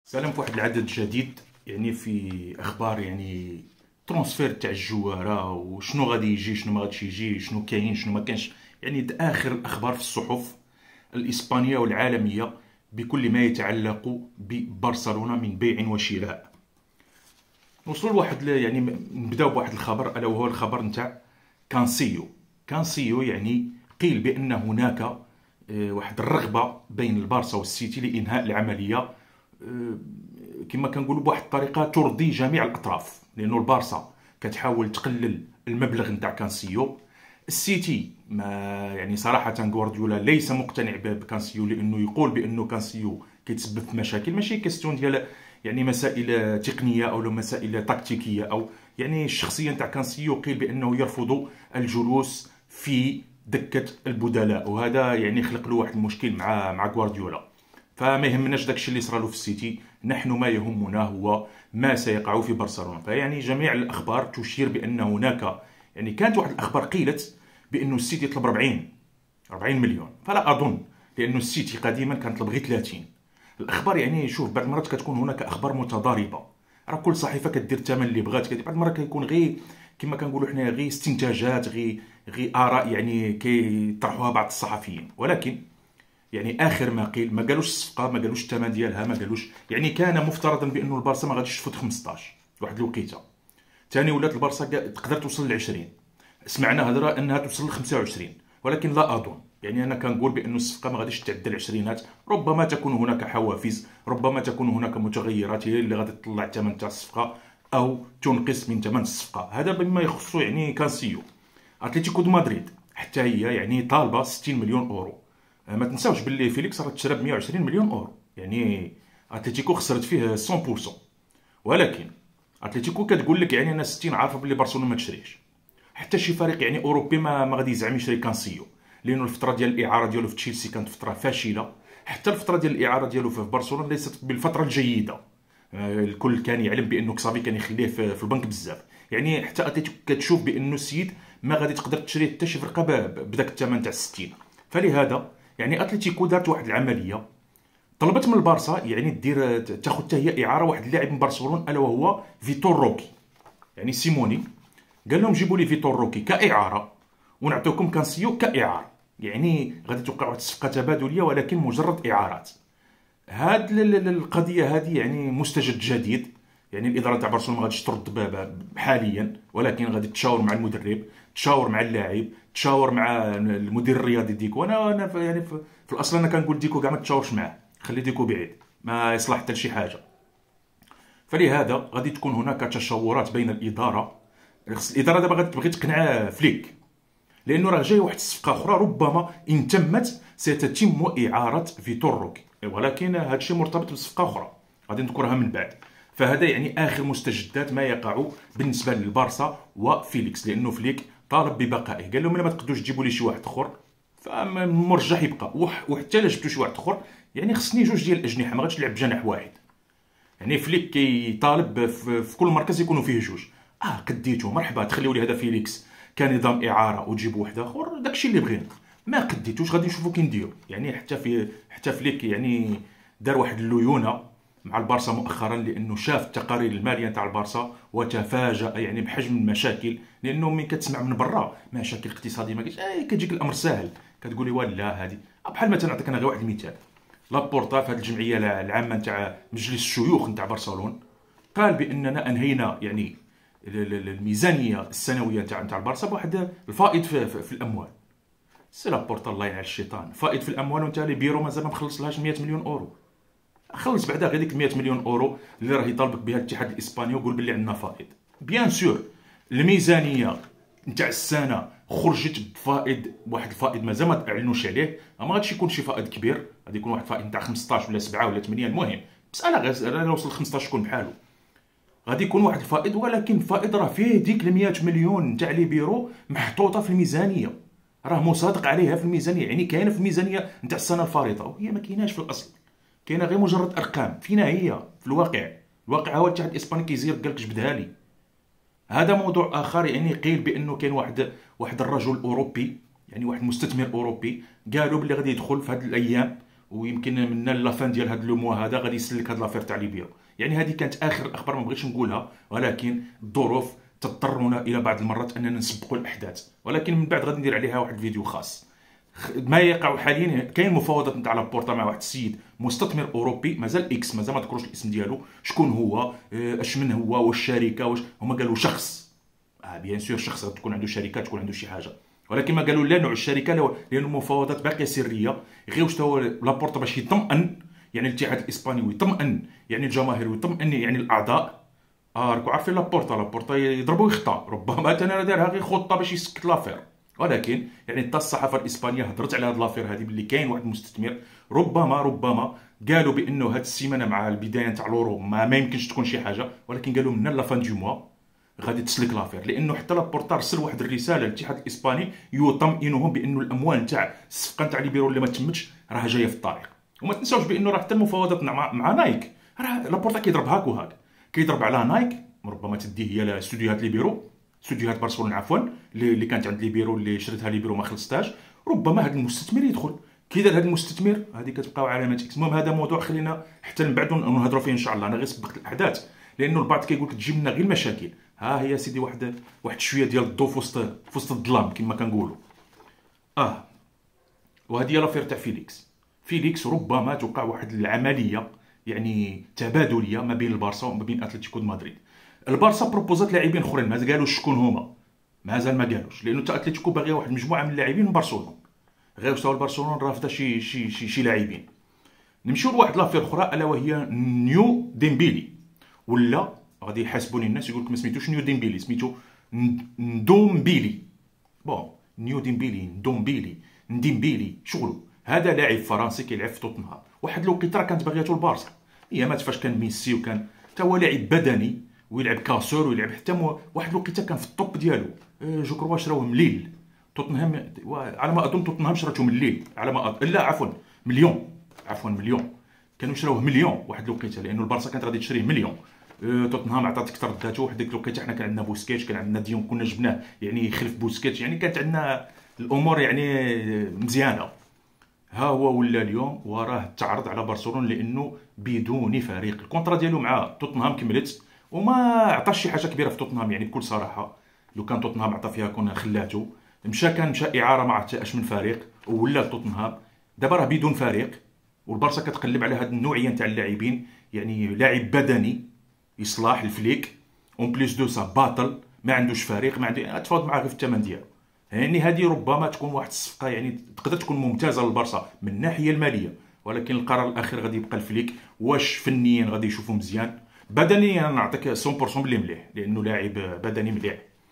سلام في واحد العدد جديد يعني في اخبار يعني ترونسفير تاع الجواره وشنو غادي يجي شنو ما غاديش يجي شنو كاين شنو ما كانش يعني اخر الاخبار في الصحف الاسبانيه والعالميه بكل ما يتعلق ببرشلونه من بيع وشراء. نوصلوا لواحد يعني نبداو بواحد الخبر الا وهو الخبر نتاع كانسيو يعني قيل بان هناك واحد الرغبه بين البارسا والسيتي لانهاء العمليه، كما كنقولوا بواحد الطريقه ترضي جميع الاطراف، لانه البارسا كتحاول تقلل المبلغ نتاع كانسيو. السيتي ما يعني صراحه غوارديولا ليس مقتنع بكانسيو، لانه يقول بانه كانسيو كيتسبب في مشاكل، ماشي كيستيون ديال يعني مسائل تقنيه او مسائل تكتيكيه، او يعني الشخصيه نتاع كانسيو قيل بانه يرفض الجلوس في دكه البدلاء، وهذا يعني خلق له واحد المشكل مع غوارديولا. فما يهمناش داكشي اللي صرالو في السيتي، نحن ما يهمنا هو ما سيقع في برشلونه. فيعني جميع الاخبار تشير بان هناك يعني كانت واحد الاخبار قيلت بانه السيتي يطلب 40 مليون، فلا اظن، لانه السيتي قديما كان يطلب غير 30. الاخبار يعني شوف بعض المرات كتكون هناك اخبار متضاربه، راه كل صحيفه كدير الثمن اللي بغات، بعض المرات كيكون غير كما كنقولوا حنا غير استنتاجات، غير اراء يعني كيطرحوها بعض الصحفيين. ولكن يعني اخر ما قيل ما قالوش الصفقه، ما قالوش الثمن ديالها، ما قالوش يعني كان مفترضا بانه البارسا ما غاديش تفوت 15 واحد الوقيته. ثاني ولات البارسا تقدر توصل ل 20، سمعنا هضره انها توصل ل 25، ولكن لا اظن. يعني انا كنقول بانه الصفقه ما غاديش تعدى العشرينات، ربما تكون هناك حوافز، ربما تكون هناك متغيرات هي اللي غادي تطلع الثمن تاع الصفقه او تنقص من ثمن الصفقه. هذا بما يخص يعني كانسيو. اتلتيكو دو مدريد حتى هي يعني طالبه 60 مليون اورو. ما تنساوش باللي فيليكس راه تشرى ب 120 مليون اورو، يعني اتلتيكو خسرت فيه 100%. ولكن اتلتيكو كتقول لك يعني انا 60 عارفه باللي برشلونه ما تشريش. حتى شي فريق يعني اوروبي ما غادي يزعم يشري كانسيو، لانه الفتره ديال الاعاره ديالو في تشيلسي كانت فتره فاشله، حتى الفتره ديال الاعاره ديالو في برشلونه ليست بالفتره الجيده. الكل كان يعلم بانه كسافي كان يخليه في البنك بزاف، يعني حتى اتلتيكو كتشوف بانه السيد ما غادي تقدر تشري حتى شي فرقه بداك الثمن تاع 60. فلهذا يعني اتلتيكو دارت واحد العمليه، طلبت من البارسا يعني تاخذ حتى هي اعاره واحد اللاعب من برشلونه الا وهو فيتور روكي. يعني سيموني قال لهم جيبوا لي فيتور روكي كاعاره ونعطيكم كانسيو كاعاره، يعني غادي توقع واحد الصفقه تبادليه ولكن مجرد اعارات. هاد القضيه هذه يعني مستجد جديد، يعني الاداره تاع برشلونه ما غاديش ترد حاليا، ولكن غادي تشاور مع المدرب، تشاور مع اللاعب، تشاور مع المدير الرياضي ديكو. انا يعني في الاصل انا كنقول ديكو كاع ما تشاورش معاه، خلي ديكو بعيد، ما يصلح حتى لشي حاجه. فلهذا غادي تكون هناك تشاورات بين الاداره. الاداره دابا غادي تبغي تقنع فليك، لانه راه جاي واحد الصفقه اخرى ربما ان تمت ستتم اعاره فيتور روكي، ولكن هذا الشيء مرتبط بصفقه اخرى غادي نذكرها من بعد. فهذا يعني اخر مستجدات ما يقع بالنسبه للبارسا وفيليكس، لانه فليك طالب ببقائه، قال لهم الا ما تقدروش تجيبوا لي شي واحد اخر فمرجح يبقى، وحتى الا جبتوا شي واحد اخر يعني خصني جوج ديال الاجنحه، ما غاديش نلعب بجناح واحد. يعني فليك كيطالب في كل مركز يكونوا فيه جوج. قديتو مرحبا، تخليو لي هذا فيليكس كنظام اعاره وتجيبوا واحد اخر، داكشي اللي بغينا. ما قديتوش غادي نشوفوا كي نديروا. يعني حتى فليك يعني دار واحد الليونه مع البارسا مؤخرا، لانه شاف التقارير الماليه نتاع البارسا وتفاجأ يعني بحجم المشاكل، لانه ملي كتسمع من برا مشاكل اقتصاديه ما كتجيك الامر ساهل، كتقولي ولا هذه بحال مثلا نعطيك انا غير واحد المثال. لابورتا في هذه الجمعيه العامه نتاع مجلس الشيوخ نتاع برشلونه قال باننا انهينا يعني الميزانيه السنويه نتاع البارسا بواحد الفائض في الاموال. سي لابورتا الله يلعن الشيطان، فائض في الاموال وانت لي بيرو مازال ما مخلصلهاش 100 مليون اورو. خلص بعدا غير ديك 100 مليون اورو اللي راه يطالبك بها الاتحاد الاسباني وقول باللي عندنا فائض. بيان سور الميزانيه نتاع السنه خرجت بفائض، واحد الفائض مازال ما اعلنوش عليه، ما غاديش يكون شي فائض كبير، غادي يكون واحد الفائض نتاع 15 ولا 7 ولا 8، المهم مساله غير وصل 15 شكون بحالو، غادي يكون واحد الفائض. ولكن الفائض راه فيه ديك 100 مليون نتاع لي بيرو محطوطه في الميزانيه، راه مصادق عليها في الميزانيه، يعني كاينه في الميزانيه نتاع السنه الفارطه، وهي ما كايناش في الاصل، كاينه غير مجرد ارقام. فينا هي في الواقع؟ الواقع هو الاتحاد الاسباني كيزير قال لك جبدها لي. هذا موضوع اخر. يعني قيل بانه كاين واحد الرجل اوروبي، يعني واحد المستثمر اوروبي قالوا باللي غادي يدخل في هذه الايام ويمكن من لافان ديال هذا لو موا هذا غادي يسلك هذا لافير تاع ليبيرو. يعني هذه كانت اخر الاخبار، ما بغيتش نقولها، ولكن الظروف تضطرنا الى بعض المرات اننا نسبقوا الاحداث، ولكن من بعد غادي ندير عليها واحد الفيديو خاص. ما يقع حاليا كاين مفاوضات نتاع لابورتا مع واحد السيد مستثمر اوروبي، مازال اكس، مازال ما ذكروش الاسم ديالو، شكون هو، اش من هو، واش شركه، واش هما قالوا شخص. بيان سور شخص تكون عنده شركه، تكون عنده شي حاجه، ولكن ما قالوا لا نوع الشركه، لان المفاوضات باقيه سريه. غير واش هو لابورتا باش يطمئن، يعني الاتحاد الاسباني ويطمئن يعني الجماهير ويطمئن يعني الاعضاء. راكم عارفين لابورتا يضربوا ويخطا، ربما انا دارها غير خطه باش يسكت لافير. ولكن يعني حتى الصحافه الاسبانيه هضرت على هذه لافير هذه، باللي كاين واحد المستثمر ربما قالوا بانه هذه السيمانه مع البدايه تاع لورو ما يمكنش تكون شي حاجه، ولكن قالوا من لا فان دو موا غادي تسلك لافير، لانه حتى لابورتا رسل واحد الرساله للاتحاد الاسباني يطمئنهم بانه الاموال تاع الصفقه تاع ليبيرو اللي ما تمتش راه جايه في الطريق. وما تنساوش بانه راه حتى المفاوضات مع نايك، راه لابورتا كيضرب هاك وهاك، كيضرب على نايك، ربما تديه هي لاستوديوهات ليبيرو، استوديوهات برشلونه عفوا، اللي كانت عند ليبيرو، اللي شريتها ليبيرو ما خلصتهاش. ربما هذا المستثمر يدخل، كي دار هذا المستثمر هذه كتبقاو علامه اكس. المهم هذا موضوع خلينا حتى من بعد نهضروا فيه ان شاء الله. انا غير سبقت الاحداث، لانه البعض كيقول لك تجيب لنا غير المشاكل. ها هي سيدي واحد شويه ديال الضوء في وسط الظلام كما كنقولوا. وهذه هي لافير تاع فيليكس ربما توقع واحد العمليه يعني تبادليه ما بين البارسا وما بين اتلتيكو مدريد. البارسا بروبوزات لاعبين اخرين، ما قالوش شكون هما، مازال ما قالوش، لانه تا اتلتيكو باغيه واحد المجموعه من اللاعبين من برشلونه، غير واش برشلونه رافضه شي لاعبين. نمشيو لواحد لافير اخرى، الا وهي نيو ديمبيلي، ولا غادي يحاسبوني الناس يقول لك ما سميتوش نيو ديمبيلي، سميتو ندومبيلي. نيو ديمبيلي نديمبيلي شغلو. هذا لاعب فرنسي كيلعب في توتنهام، واحد الوقيته كانت باغياتو البارسا، هي مات فاش كان ميسي، وكان حتى هو لاعب بدني ويلعب كاسور ويلعب حتى واحد الوقيته كان في الطوب ديالو. جو كروا شراوه من ليل توتنهام، على ما اظن توتنهام شراته من ليل، على ما أظن، لا عفوا مليون كانوا شراوه مليون واحد الوقيته، لانه البارسا كانت غادي تشريه مليون. توتنهام عطات اكثر ذاته. واحد ديك الوقيته حنا كان عندنا بوسكيتش، كان عندنا ديون، كنا جبناه يعني يخلف بوسكيتش، يعني كانت عندنا الامور يعني مزيانه. ها هو ولا اليوم وراه تعرض على برشلونه، لانه بدون فريق. الكونترا ديالو مع توتنهام كملت، وما عطاش شي حاجه كبيره في توتنهام، يعني بكل صراحه لو كان توتنهام عطى فيها كنا خلاته. مشى اعاره ما عرفت اش من فريق ولا توتنهام. دابا راه بدون فريق، والبارسا كتقلب على هاد النوعيه نتاع اللاعبين، يعني لاعب بدني يصلاح الفليك، اون بليس دو سا باطل، ما عندوش فريق، ما عنده، تفاوض معاه غير في الثمن ديالو. يعني هذه ربما تكون واحد الصفقه يعني تقدر تكون ممتازه للبارسا من الناحيه الماليه، ولكن القرار الاخير غادي يبقى الفليك. واش فنيا غادي يشوفوا مزيان، بدنيا نعطيك 100% بلي مليح، لانه لاعب بدني مليح،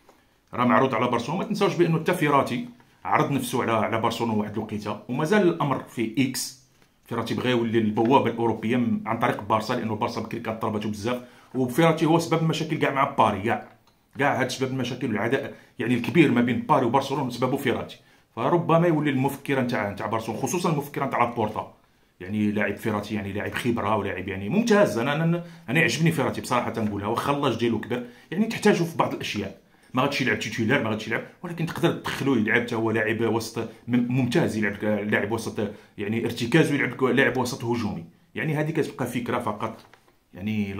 راه معروض على برشلونه. ما تنساوش بانه حتى فيراتي عرض نفسه على برشلونه واحد الوقيته، ومازال الامر في اكس. فيراتي بغى يولي البوابه الاوروبيه عن طريق بارسا، لانه البارسا بكري كانت طلبته بزاف، وفيراتي هو سبب المشاكل كاع مع باري، كاع هاد سبب المشاكل والعداء يعني الكبير ما بين باري وبرشلونه سببه فيراتي. فربما يولي المفكره نتاع برشلونه، خصوصا المفكره نتاع لابورتا. يعني لاعب فيراتي يعني لاعب خبره ولاعب يعني ممتاز. انا يعجبني فيراتي بصراحه تنقولها، واخا اللاج ديالو كبر، يعني تحتاجه في بعض الاشياء. ما غاديش يلعب تيتولار، ما غاديش يلعب، ولكن تقدر تدخلو يلعب حتى هو لاعب وسط ممتاز، يلعب لاعب وسط يعني ارتكاز، ويلعب لاعب وسط هجومي. يعني هذه كتبقى فكره فقط. يعني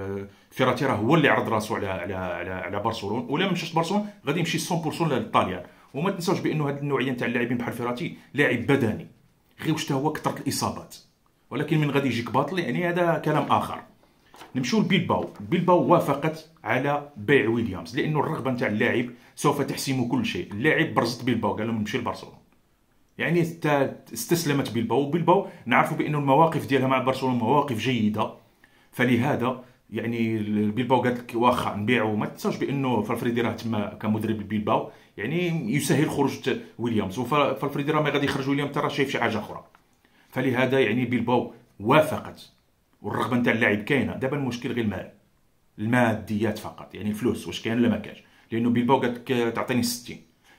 فيراتي راه هو اللي عرض راسو على برشلونه، ولا مشاش برشلونه غادي يمشي 100% للطاليان. وما تنساوش بانه هذه النوعيه نتاع اللاعبين بحال فيراتي لاعب بدني، غير واش هو كثرت الاصابات، ولكن من غادي يجيك باطل يعني هذا كلام اخر. نمشيو لبيلباو وافقت على بيع ويليامز، لانه الرغبه نتاع اللاعب سوف تحسم كل شيء. اللاعب برزت بيلباو، قال لهم نمشي لبرشلونه، يعني استسلمت بيلباو نعرفوا بانه المواقف ديالها مع برشلونه مواقف جيده، فلهذا يعني بيلباو قالت لك واخا نبيعوا. ما تنساوش بانه فالفريدي راه تما كمدرب بيلباو، يعني يسهل خروج ويليامز، وفالفريدي راه ما غادي يخرج ويليامز ترى شايف شي حاجه اخرى. فلهذا يعني بيلباو وافقت، والرغبه نتاع اللاعب كاينه. دابا المشكل غير المال، الماديات فقط، يعني الفلوس واش كاين ولا ما كاينش. لانه بيلباو قالت لك تعطيني 60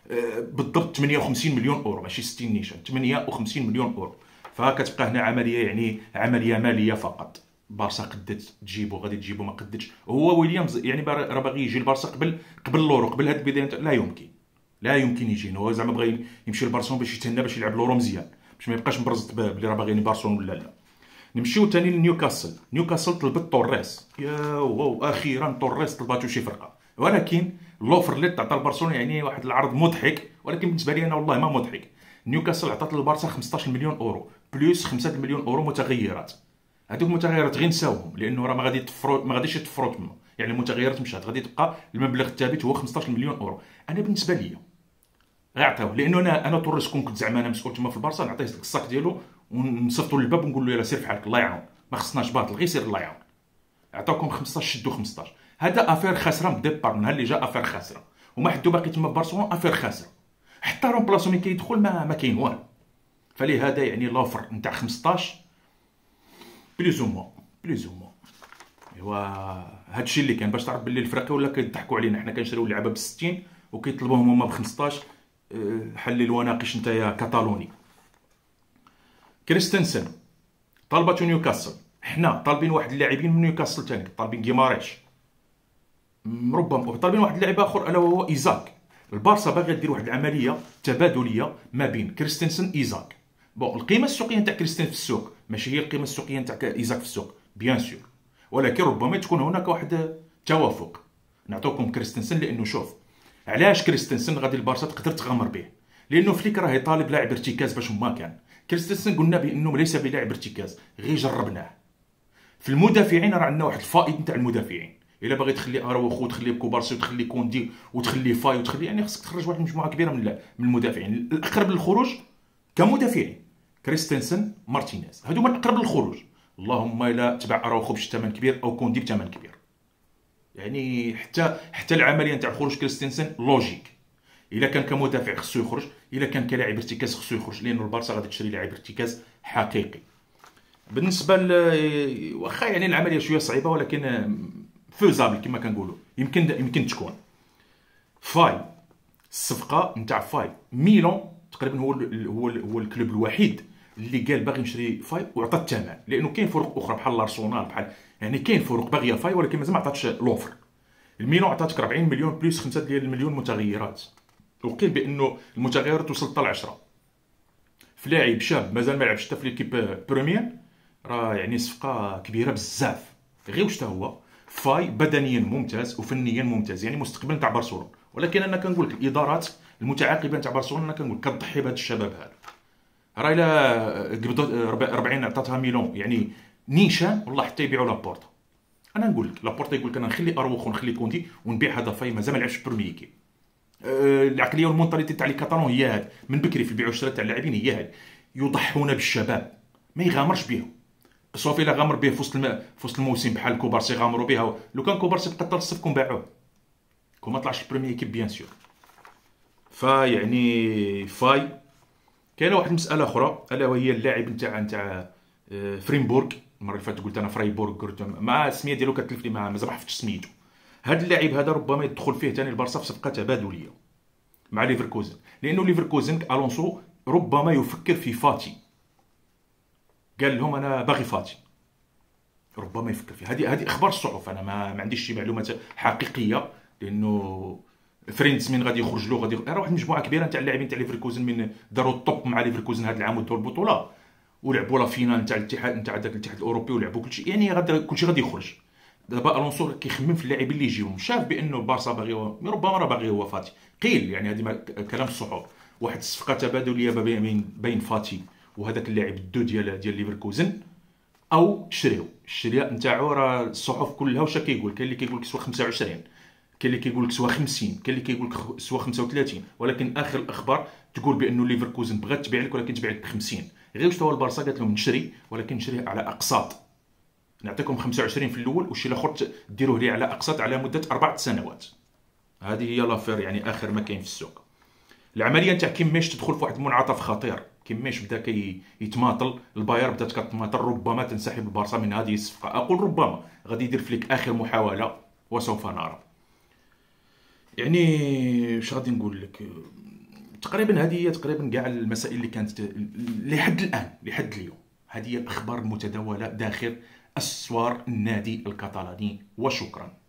بالضبط 58 مليون اورو، ماشي 60 نيشان، 58 مليون اورو. فكتبقى هنا عمليه، يعني عمليه ماليه فقط. بارسا قدت تجيبو، غادي تجيبو، ما قدتش. هو ويليامز يعني راه باغي يجي البارسا قبل لورو، قبل هاد البدايه. لا يمكن يجي. هو زعما بغى يمشي لبرشلونه باش يتهنى باش يلعب لورو مزيان. باش ما يبقاش مبرز بلي راه باغيين برشلونه ولا لا. نمشيو ثاني لنيوكاسل. نيوكاسل طلبت توريس، يا واو اخيرا توريس طلباتو شي فرقه، ولكن اللوفر اللي تعطى لبرشلونه يعني واحد العرض مضحك، ولكن بالنسبه لي انا والله ما مضحك. نيوكاسل عطات للبارسا 15 مليون اورو بلس 5 مليون اورو متغيرات. هذوك المتغيرات غير نساوهم لانه راه ما غاديش يتفرط منه، يعني المتغيرات مشات، غادي تبقى المبلغ الثابت هو 15 مليون اورو. انا بالنسبه لي غيعطيوه، لانه انا توريس كنت زعما انا مسؤول تما في البارسا، نعطيه ديك الصاك ديالو ونصيفطو للباب ونقول له يلا سير في حالك الله يعاون، ما خصناش باطل غير سير الله يعاون. عطاوكم 15 شدوا 15. هذا افير خاسره من ديبار، من اللي جا افير خاسره، وما حدو باقي تما في برشلونه افير خاسره، حتى رومبلاسون اللي كيدخل ما كاين والو. فلهذا يعني لوفر نتاع 15 بليز او موان. ايوا هادشي اللي كان باش تعرف باللي الفرق ولا كيضحكوا علينا، حنا كنشريو اللعابه ب 60 وكيطلبوهم هما ب 15. حلل وناقش انت يا كاتالوني. كريستنسن طلبته نيوكاسل، حنا طالبين واحد اللاعبين من نيوكاسل ثاني، طالبين غيماريش، ربما طالبين واحد اللاعب اخر الا وهو ايزاك. البارسا باغيه دير واحد العمليه تبادليه ما بين كريستنسن ايزاك. بون القيمه السوقيه نتاع كريستنسن في السوق ماشي هي القيمه السوقيه نتاع ايزاك في السوق بيان سور، ولكن ربما تكون هناك واحد توافق. نعطوكم كريستنسن لانه شوف علاش كريستنسن غادي البارسا تقدر تغامر به، لانه فليك راه طالب لاعب ارتكاز باش ما كان. كريستنسن قلنا بانه ليس بلاعب ارتكاز، غير جربناه. في المدافعين راه عندنا واحد الفائض نتاع المدافعين، الا باغي تخلي اراوخو وتخلي كوبارسي وتخلي كوندي وتخلي فاي وتخلي يعني خصك تخرج واحد المجموعه كبيره من المدافعين. الاقرب للخروج كمدافعين كريستنسن مارتينيز، هادو من الاقرب للخروج، اللهم الا تبع اراوخو بثمن كبير او كوندي بثمن كبير. يعني حتى العمليه نتاع خروج كريستنسن لوجيك. الا كان كمدافع خصو يخرج، الا كان كلاعب ارتكاز خصو يخرج، لانه البارسا غادي تشري لاعب ارتكاز حقيقي. بالنسبه واخا يعني العمليه شويه صعيبه ولكن فوزابل كما كنقولوا، يمكن تكون. فاي الصفقه نتاع فاي، ميلان تقريبا هو الكلوب الوحيد اللي قال باغي نشري فاي وعطى الثمن، لانه كاين فرق اخرى بحال الارسنال بحال يعني كاين فرق باغيه فاي ولكن مازال ما عطاتش لوفر. الميلان عطاتك 40 مليون بلس 5 ديال المليون متغيرات، وقيل بانه المتغيرات توصل حتى ل 10 في لاعب شاب مازال ما لعبش حتى في ليكيب بروميير. راه يعني صفقه كبيره بزاف. غير واش هو فاي بدنيا ممتاز وفنيا ممتاز، يعني مستقبل نتاع برشلونه، ولكن انا كنقول لك الادارات المتعاقبه نتاع برشلونه انا كنقول كتضحي بهذا الشباب هذا. راه الا قبضت 40 عطاتها ميلون يعني نيشان والله حتى يبيعوا لابورتا. انا نقول لك لابورتا يقول لك انا نخلي اروخو ونخلي كوندي ونبيع هذا فاي مازال ما لعبش بروميير كيب. العقليه والمونطاليتي تاع لي كاتالون هي هذه من بكري في البيع والشراء تاع اللاعبين، هي هذه يضحون بالشباب ما يغامرش بهم. صافي الا غامر به في وسط الموسم بحال كوبارسي غامروا بها، لو كان كوبارسي بقى تصفكم باعوه كون ما طلعش البريمير كيب بيان سور. فيعني فاي كاينه واحد المساله اخرى الا وهي اللاعب نتاع فريمبورغ. المره اللي فاتت قلت انا فرايبورغ، قلت مع السميه ديالو كتلف لي مازال ما حفظتش سميتو. هذا اللاعب هذا ربما يدخل فيه ثاني البارسا في صفقه تبادليه مع ليفركوزن، لانه ليفركوزن الونسو ربما يفكر في فاتي، قال لهم انا باغي فاتي، ربما يفكر فيه. هذه اخبار الصحف، انا ما عنديش شي معلومات حقيقيه، لانه فريندز من غادي يخرج له غادي راه واحد المجموعه كبيره نتاع اللاعبين تاع ليفركوزن من داروا الطوب مع ليفركوزن هذا العام ودوا البطوله ولعبوا لا فينال نتاع الاتحاد نتاع داك الاتحاد الاوروبي ولعبوا كلشي، يعني كلشي غادي يخرج. دابا الونسو كيخمم في اللاعبين اللي يجيهم، شاف بانه البارسا باغي ربما راه باغي هو فاتي، قيل يعني هذه كلام الصحف، واحد الصفقه تبادليه بين فاتي وهذاك اللاعب الدو ديال ليفركوزن، او تشريو. الشراء نتاعو راه الصحف كلها واش كيقول، كاين اللي كيقول لك سوا 25، كاين اللي كيقول لك سوا 50، كاين اللي كيقول لك سوا 35، ولكن اخر الاخبار تقول بانه ليفركوزن بغات تبيع لك ولكن تبيع لك ب 50. غير واش هو البارسا قالت لهم نشري ولكن نشريه على اقساط، نعطيكم 25 في الاول والشي الاخر ديروه لي على اقساط على مده 4 سنوات. هذه هي لافير يعني اخر ما كاين في السوق. العمليه نتاع كيميش تدخل في واحد المنعطف خطير، كيميش بدا يتماطل، الباير بدات كتماطل، ربما تنسحب البارسا من هذه الصفقه، اقول ربما غادي يدير فليك اخر محاوله وسوف نرى. يعني واش غادي نقول لك، تقريبا هذه هي تقريبا كاع المسائل اللي كانت لحد الان لحد اليوم. هذه هي الاخبار المتداوله داخل اسوار النادي الكاتالاني، وشكرا.